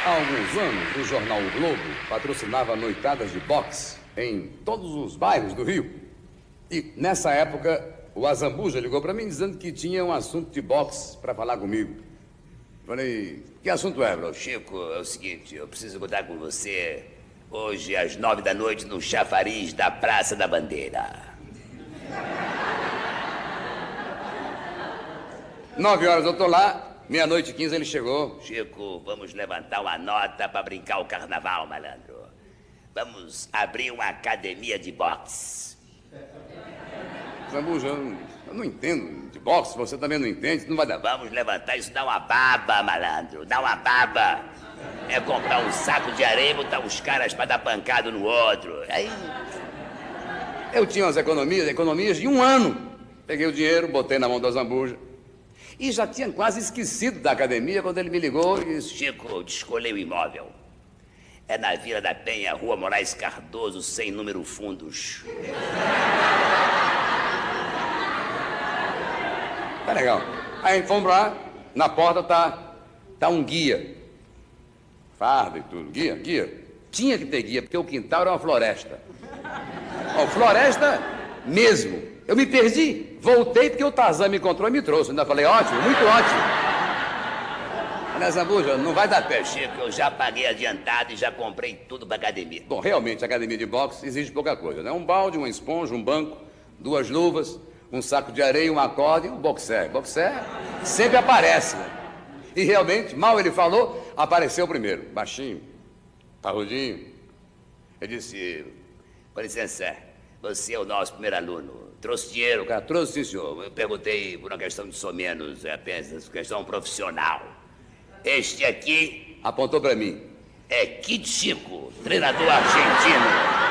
Há alguns anos, o jornal O Globo patrocinava noitadas de boxe em todos os bairros do Rio. E, nessa época, o Azambuja ligou para mim dizendo que tinha um assunto de boxe para falar comigo. Falei, que assunto é, bro? Chico, é o seguinte, eu preciso contar com você hoje às 9 da noite no chafariz da Praça da Bandeira. 9 horas eu tô lá, meia-noite e 15 ele chegou. Chico, vamos levantar uma nota para brincar o carnaval, malandro. Vamos abrir uma academia de boxe. Zambuja, eu não entendo de boxe, você também não entende, não vai dar. Vamos levantar isso, dá uma baba, malandro, dá uma baba. É comprar um saco de areia e botar os caras para dar pancada no outro. Aí... Eu tinha umas economias de um ano. Peguei o dinheiro, botei na mão do Zambuja. E já tinha quase esquecido da academia quando ele me ligou e disse... Chico, descolei o imóvel. É na Vila da Penha, Rua Moraes Cardoso, sem número fundos. Tá legal. Aí fomos lá, na porta tá um guia. Farda e tudo. Guia. Tinha que ter guia, porque o quintal era uma floresta. Ó, floresta mesmo. Eu me perdi. Voltei porque o Tarzan me encontrou e me trouxe. Ainda falei, ótimo, muito ótimo. Olha, Zambuja, não vai dar pé. Chico, eu já paguei adiantado e já comprei tudo pra academia. Bom, realmente, a academia de boxe exige pouca coisa, né? Um balde, uma esponja, um banco, 2 luvas, um saco de areia, um acorde e um boxer. Boxer sempre aparece, né? E realmente, mal ele falou, apareceu primeiro. Baixinho, parrudinho. Eu disse, com licença, você é o nosso primeiro aluno. Trouxe dinheiro? Cara, trouxe, sim, senhor. Eu perguntei por uma questão de somenos, é apenas questão profissional. Este aqui... Apontou pra mim. É Kid Chico, treinador argentino.